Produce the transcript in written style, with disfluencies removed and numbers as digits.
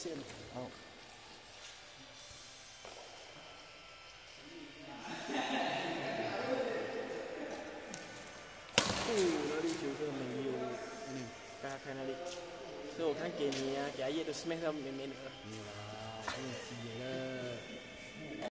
线。好。那里就是没有，大家看那里。所以我看给你啊，给阿叶都 smash 到没有了。 没有啦，没有机了。